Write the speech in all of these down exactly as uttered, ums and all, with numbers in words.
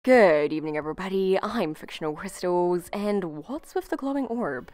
Good evening everybody, I'm Fictional Crystals, and what's with the glowing orb?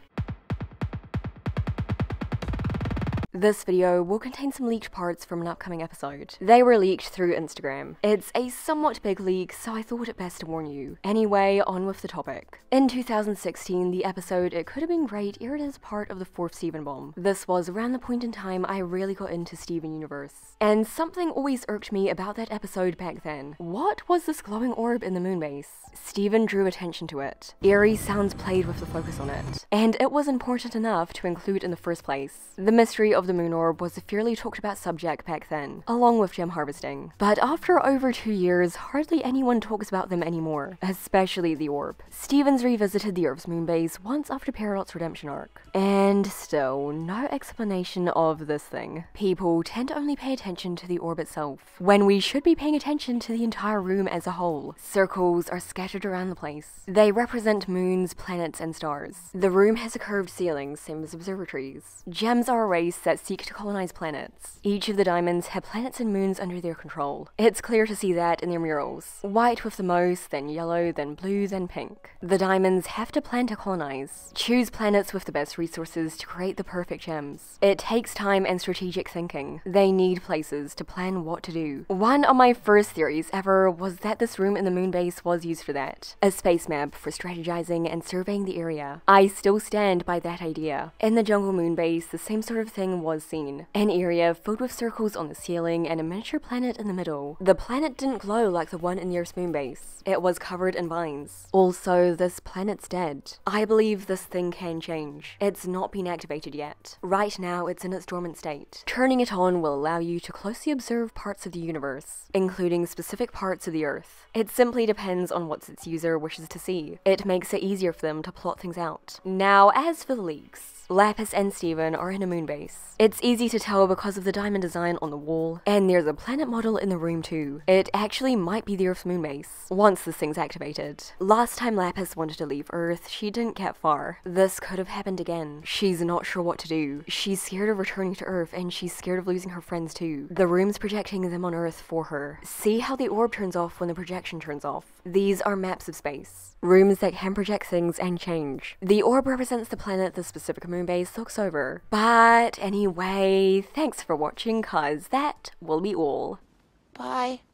This video will contain some leaked parts from an upcoming episode. They were leaked through Instagram. It's a somewhat big leak, so I thought it best to warn you. Anyway, on with the topic. In two thousand sixteen, the episode It Could Have Been Great aired as part of the fourth Steven bomb. This was around the point in time I really got into Steven Universe. And something always irked me about that episode back then. What was this glowing orb in the moon base? Steven drew attention to it. Eerie sounds played with the focus on it. And it was important enough to include in the first place. The mystery of the moon orb was a fairly talked about subject back then, along with gem harvesting. But after over two years, hardly anyone talks about them anymore, especially the orb. Stevens revisited the Earth's moon base once after Paradox's redemption arc. And still, no explanation of this thing. People tend to only pay attention to the orb itself, when we should be paying attention to the entire room as a whole. Circles are scattered around the place. They represent moons, planets, and stars. The room has a curved ceiling, same as observatories. Gems are a race that seek to colonize planets. Each of the diamonds have planets and moons under their control. It's clear to see that in their murals. White with the most, then yellow, then blue, then pink. The diamonds have to plan to colonize. Choose planets with the best resources to create the perfect gems. It takes time and strategic thinking. They need places to plan what to do. One of my first theories ever was that this room in the moon base was used for that. A space map for strategizing and surveying the area. I still stand by that idea. In the jungle moon base, the same sort of thing was seen. An area filled with circles on the ceiling and a miniature planet in the middle. The planet didn't glow like the one in the Earth's moon base. It was covered in vines. Also, this planet's dead. I believe this thing can change. It's not been activated yet. Right now, it's in its dormant state. Turning it on will allow you to closely observe parts of the universe, including specific parts of the Earth. It simply depends on what its user wishes to see. It makes it easier for them to plot things out. Now, as for the leaks. Lapis and Steven are in a moon base. It's easy to tell because of the diamond design on the wall, and there's a planet model in the room too. It actually might be the Earth's moon base, once this thing's activated. Last time Lapis wanted to leave Earth, she didn't get far. This could have happened again. She's not sure what to do. She's scared of returning to Earth, and she's scared of losing her friends too. The room's projecting them on Earth for her. See how the orb turns off when the projection turns off. These are maps of space. Rooms that can project things and change. The orb represents the planet the specific moon base looks over. But anyway, thanks for watching, cause that will be all. Bye.